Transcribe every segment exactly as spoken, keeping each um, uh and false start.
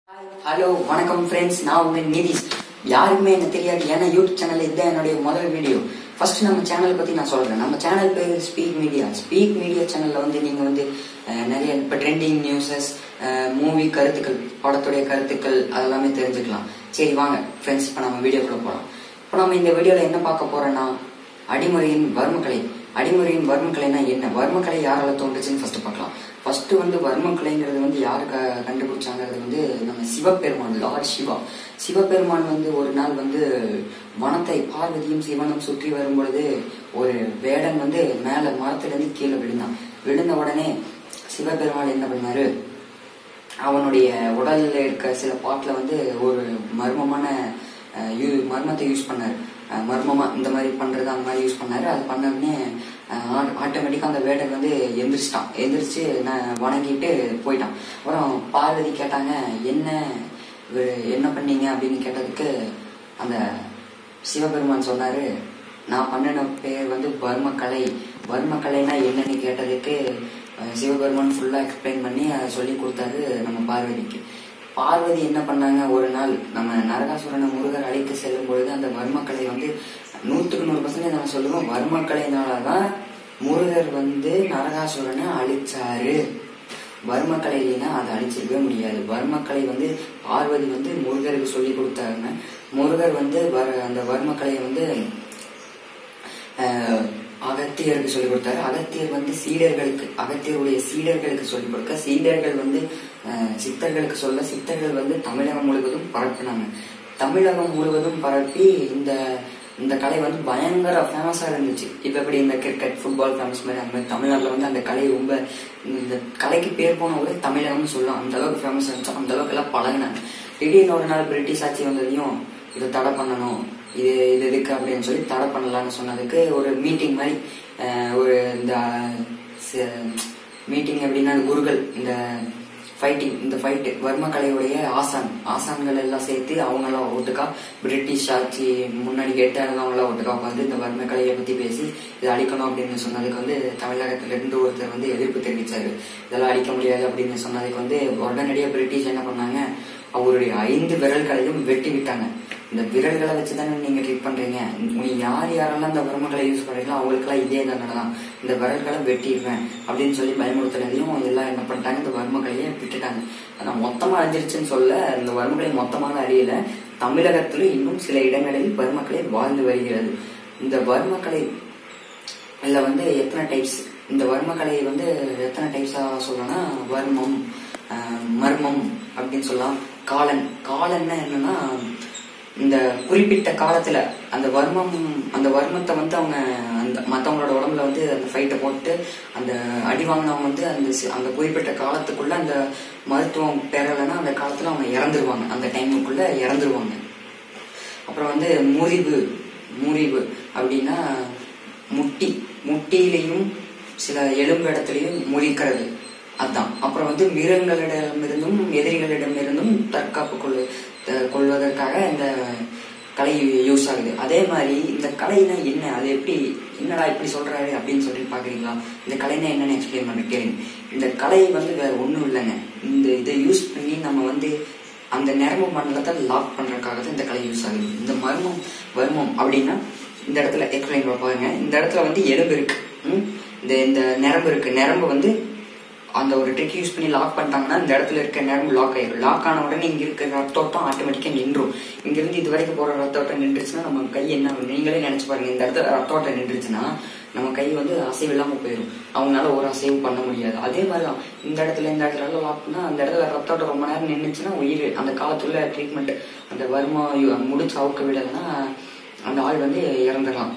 Hello வணக்கம் friends, நான் உங்க நிதிஷ். யாருமே எனக்கு தெரியாது, ஏன்னா யூடியூப் சேனல் இதுதான் என்னுடைய முதல் வீடியோ. ஃபர்ஸ்ட் நம்ம சேனல் பத்தி நான் சொல்றேன். நம்ம சேனல் பேர் ஸ்பீக் மீடியா. ஸ்பீக் மீடியா சேனல்ல வந்து நீங்க வந்து நிறைய இப்போ ட்ரெண்டிங் நியூஸஸ், மூவி கருத்துக்கள், படத்துடைய கருத்துக்கள் அதெல்லாமே தெரிஞ்சுக்கலாம். சரி வாங்க ஃப்ரெண்ட்ஸ், இப்போ நம்ம வீடியோக்குள்ள போகலாம். இப்போ நம்ம இந்த வீடியோல என்ன பார்க்க போறோம்னா, அடிமுறையின் வர்மக்கலை. அடிமுறையின் வர்மக்கலைனா என்ன, வர்மக்கலை யாரால தோன்றுச்சுன்னு ஃபர்ஸ்ட் பார்க்கலாம். ஃபர்ஸ்ட் வந்து வர்மக்கலைங்கிறது வந்து யாரு கண்டுபிடிச்சாங்கிறது வந்து நம்ம சிவபெருமான், லார்ட் சிவா. சிவபெருமான் வந்து ஒரு நாள் வந்து வனத்தை பார்வதியும் சிவனும் சுற்றி வரும் பொழுது ஒரு வேடன் வந்து மேல மரத்துல இருந்து கீழே விழுந்தான். விழுந்த உடனே சிவபெருமான் என்ன பண்ணாரு, அவனுடைய உடல்ல இருக்க சில பாட்டுல வந்து ஒரு மர்மமான மர்மத்தை யூஸ் பண்ணாரு. மர்மமா இந்த மாதிரி பண்றது அந்த மாதிரி யூஸ் பண்ணாரு. அது பண்ணவுடனே ஆட்டோமேட்டிக்கா அந்த வேடன் வந்து எந்திரிச்சிட்டான். எந்திரிச்சு வணங்கிட்டு போயிட்டான். அப்புறம் பார்வதி கேட்டாங்க, என்ன என்ன பண்ணீங்க அப்படின்னு கேட்டதுக்கு அந்த சிவபெருமான் சொன்னாரு, நான் பண்ணின பேர் வந்து வர்மக்கலை. வர்மக்கலைனா என்னன்னு கேட்டதுக்கு சிவபெருமான் ஃபுல்லா எக்ஸ்பிளைன் பண்ணி அதை சொல்லி கொடுத்தாரு நம்ம பார்வதிக்கு. பார்வதி என்ன பண்ணாங்க, ஒரு நாள் நம்ம நரகாசுரனை முருகர் அழைத்து செல்லும் பொழுது அந்த வர்மக்கலை வந்து நூத்துக்கு நூறு பர்சன்டேஜ் நம்ம சொல்லுவோம், வர்மக்கலைனாலதான் முருகர் வந்து நரகாசுரனை அழிச்சாரு. வர்மக்கலை இல்லைன்னா அதை அழிச்சிருக்கவே முடியாது. வர்மக்கலை வந்து பார்வதி வந்து முருகருக்கு சொல்லி கொடுத்தாருன்னா, முருகர் வந்து அந்த வர்மக்கலையை வந்து அஹ் அகத்தியருக்கு சொல்லிக் கொடுத்தாரு. அகத்தியர் வந்து சீடர்களுக்கு, அகத்தியருடைய சீடர்களுக்கு சொல்லிக் கொடுக்க, சீடர்கள் வந்து சித்தர்களுக்கு சொல்ல, சித்தர்கள் வந்து தமிழகம் முழுவதும் பரப்பினாங்க. தமிழகம் முழுவதும் பரப்பி இந்த இந்த கலை வந்து பயங்கர ஃபேமஸா இருந்துச்சு. இப்ப எப்படி இந்த கிரிக்கெட், ஃபுட்பால் ஃபேமஸ் மாதிரி அந்த மாதிரி தமிழ்நாட்டில் வந்து அந்த கலை ரொம்ப, இந்த கலைக்கு பேர் போன ஒரு தமிழகம்னு சொல்லலாம். அந்த அளவுக்கு ஃபேமஸ் இருந்துச்சு, அந்த அளவுக்கு எல்லாம் பழகினாங்க. திடீர்னு ஒரு நாள் பிரிட்டிஷ் ஆட்சி வந்ததையும் இதை தடை பண்ணணும், இது இது எதுக்கு அப்படின்னு சொல்லி தடை பண்ணலாம்னு சொன்னதுக்கு ஒரு மீட்டிங் மாதிரி, ஒரு இந்த மீட்டிங் எப்படின்னா குருகள், இந்த ஃபைட்டிங், இந்த ஃபைட்டு வர்மக்கலையுடைய ஆசான் ஆசான்கள் எல்லாம் சேர்த்து அவங்க எல்லாம் ஒட்டுக்கா பிரிட்டிஷ் ஆட்சி முன்னாடி கேட்டாங்க, அவங்க எல்லாம் ஒட்டுக்கா உட்காந்து இந்த வர்மக்கலையை பத்தி பேசி இதை அழிக்கணும் அப்படின்னு சொன்னதுக்கு வந்து தமிழகத்துல இருந்து ஒருத்தர் வந்து எதிர்ப்பு தெரிவிச்சாரு. இதெல்லாம் அழிக்க முடியாது அப்படின்னு சொன்னதுக்கு வந்து உடனடியாக பிரிட்டிஷ் என்ன பண்ணாங்க, அவருடைய ஐந்து விரல்களையும் வெட்டி விட்டாங்க. இந்த விரல்களை வச்சுதானே நீங்க ட்ரீட் பண்றீங்க, நீ யார் யாரெல்லாம் இந்த வர்மக்கலை யூஸ் பண்றீங்களோ அவங்களுக்கெல்லாம் இதே தண்டனை தான், இந்த விரல்களை வெட்டிடுவேன் அப்படின்னு சொல்லி பயமுறுத்தினதையும் எல்லாம் என்ன பண்ணிட்டாங்க, இந்த வர்மக்கலையை விட்டுட்டாங்க. ஆனா மொத்தமா அழிஞ்சிருச்சுன்னு சொல்ல, இந்த வர்மக்கலை மொத்தமாக அழியல. தமிழகத்துல இன்னும் சில இடங்களில் வர்மக்கலை வாழ்ந்து வருகிறது. இந்த வர்மக்கலை இதுல வந்து எத்தனை டைப்ஸ், இந்த வர்மக்கலை வந்து எத்தனை டைப்ஸா சொல்லணும்னா, வர்மம், மர்மம் அப்படின்னு சொல்லலாம். காலன், காலன்னா என்னன்னா, இந்த குறிப்பிட்ட காலத்துல அந்த வர்மம், அந்த வர்மத்தை வந்து அவங்க அந்த மத்தவங்களோட உடம்புல வந்து அந்த ஃபைட்டை போட்டு அந்த அடி வாங்கினவங்க வந்து அந்த அந்த குறிப்பிட்ட காலத்துக்குள்ள அந்த மருத்துவம் பெறலைன்னா அந்த காலத்துல அவங்க இறந்துருவாங்க, அந்த டைமுக்குள்ள இறந்துருவாங்க. அப்புறம் வந்து முறிவு, முறிவு அப்படின்னா முட்டி, முட்டியிலையும் சில எலும்பு இடத்துலயும் முறிக்கிறது, அதுதான். அப்புறம் வந்து மிருகங்களிடமிருந்தும் எதிரிகளிடமிருந்தும் தற்காப்பு கொள்ளு கொள்வதற்காக இந்த கலை யூஸ் ஆகுது. அதே மாதிரி இந்த கலைனா என்ன, அது எப்படி, என்னடா இப்படி சொல்றாரு அப்படின்னு சொல்லி பாக்குறீங்களா? இந்த கலைனா என்னன்னு எக்ஸ்பிளைன் பண்ண கேளுங்க. இந்த கலை வந்து வேற ஒண்ணும் இல்லைங்க, இந்த இதை யூஸ் பண்ணி நம்ம வந்து அந்த நரம்பு மண்டலத்தை லாக் பண்றதுக்காக தான் இந்த கலை யூஸ் ஆகுது. இந்த மர்மம், வர்மம் அப்படின்னா இந்த இடத்துல எக்ஸ்பிளைன் பாருங்க. இந்த இடத்துல வந்து எலும்பு இருக்கு, இந்த இந்த நரம்பு இருக்கு, நரம்பு வந்து அந்த ஒரு ட்ரிக் யூஸ் பண்ணி லாக் பண்ணிட்டாங்கன்னா இந்த இடத்துல இருக்க நரம்பு லாக் ஆயிடும். லாக் ஆன உடனே இங்க இருக்க ரத்தோட்டம் ஆட்டோமேட்டிக்கா நின்றும். இங்க இருந்து இது வரைக்கும் போற ரத்தோட்டம் நின்றுச்சுன்னா நம்ம கை என்ன, நீங்களே நினைச்சு பாருங்க, இந்த இடத்துல ரத்தோட்டம் நின்றுச்சுன்னா நம்ம கை வந்து அசைவு இல்லாம போயிடும், அவங்களால ஒரு அசைவு பண்ண முடியாது. அதே மாதிரிதான் இந்த இடத்துல இந்த இடத்துல லாக் பண்ணா அந்த இடத்துல ரத்தோட்டம் ரொம்ப நேரம் நின்றுச்சுன்னா உயிர், அந்த காலத்துல ட்ரீட்மெண்ட் அந்த வர்மா முடிச்சு அவுக்க விடலைன்னா அந்த ஆள் வந்து இறந்துடலாம்.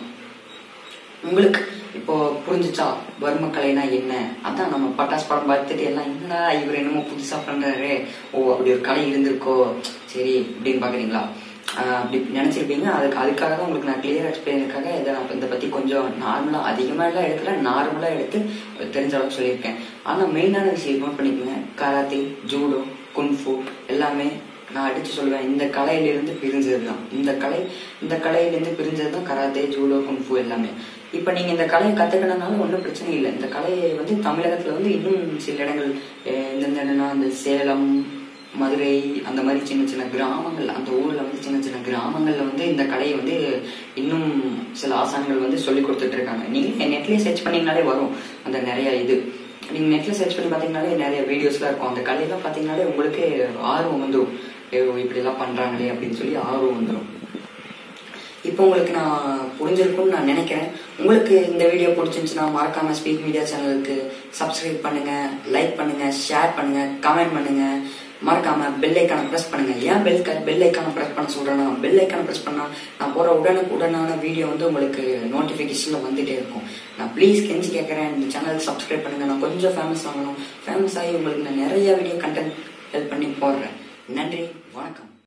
உங்களுக்கு இப்போ புரிஞ்சுச்சா வர்மக்கலைனா என்ன? அதான் நம்ம பட்டாசு படம் பார்த்துட்டு எல்லாம் என்னடா இவர் என்னமோ புதுசா பண்றாரு, ஓ அப்படி ஒரு கலை இருந்திருக்கோ சரி அப்படின்னு பாக்குறீங்களா? ஆஹ் அப்படி நினைச்சிருப்பீங்க. அதுக்கு அதுக்காக தான் உங்களுக்கு நான் கிளியர் எக்ஸ்பிளைனுக்காக இதை நான் இதை பத்தி கொஞ்சம் நார்மலா, அதிகமா எல்லாம் எடுக்கல, நார்மலா எடுத்து தெரிஞ்ச அளவுக்கு சொல்லியிருக்கேன். ஆனா மெயினான விஷயம் நோட் பண்ணிக்கோங்க, கராத்தே, ஜூடோ, குன்ஃபு எல்லாமே நான் அடிச்சு சொல்லுவேன், இந்த கலையிலிருந்து பிரிஞ்சதுதான். இந்த கலை இந்த கலையிலிருந்து பிரிஞ்சதுதான் கராத்தே, ஜூடோ, குன்ஃபு எல்லாமே. இப்ப நீங்க இந்த கலையை கத்துக்கணும்னால ஒன்றும் பிரச்சனை இல்லை. இந்த கலையை வந்து தமிழகத்துல வந்து இன்னும் சில இடங்கள், எந்தெந்த இடம்னா இந்த சேலம், மதுரை அந்த மாதிரி சின்ன சின்ன கிராமங்கள், அந்த ஊர்ல வந்து சின்ன சின்ன கிராமங்கள்ல வந்து இந்த கலையை வந்து இன்னும் சில ஆசான்கள் வந்து சொல்லி கொடுத்துட்டு இருக்காங்க. நீங்க நெட்லயே சர்ச் பண்ணீங்கனாலே வரும் அந்த நிறைய இது. நீங்க நெட்ல சர்ச் பண்ணி பாத்தீங்கன்னாலே நிறைய வீடியோஸ்லாம் இருக்கும். அந்த கலையெல்லாம் பாத்தீங்கன்னாலே உங்களுக்கு ஆர்வம் வந்துடும், இப்படி எல்லாம் பண்றாங்களே அப்படின்னு சொல்லி ஆர்வம் வந்துடும். இப்போ உங்களுக்கு நான் புரிஞ்சிருக்கும்னு நான் நினைக்கிறேன். உங்களுக்கு இந்த வீடியோ பிடிச்சிருந்துச்சுன்னா மறக்காம ஸ்பீக் மீடியா சேனலுக்கு சப்ஸ்கிரைப் பண்ணுங்க, லைக் பண்ணுங்க, ஷேர் பண்ணுங்க, கமெண்ட் பண்ணுங்க. மறக்காம பெல் ஐக்கான பிரஸ் பண்ணுங்க. ஏன் பெல் பெல் ஐக்கான பிரஸ் பண்ண சொல்றேன்னா, பெல் ஐக்கான பிரஸ் பண்ணா நான் போற உடனுக்கு உடனான வீடியோ வந்து உங்களுக்கு நோட்டிபிகேஷன்ல வந்துட்டே இருக்கும். நான் ப்ளீஸ் கெஞ்சி கேட்கறேன், இந்த சேனலுக்கு சப்ஸ்கிரைப் பண்ணுங்க. நான் கொஞ்சம் ஃபேமஸ் ஆகணும். ஃபேமஸ் ஆகி உங்களுக்கு நான் நிறைய வீடியோ கண்டென்ட் ஹெல்ப் பண்ணி போடுறேன். நன்றி, வணக்கம்.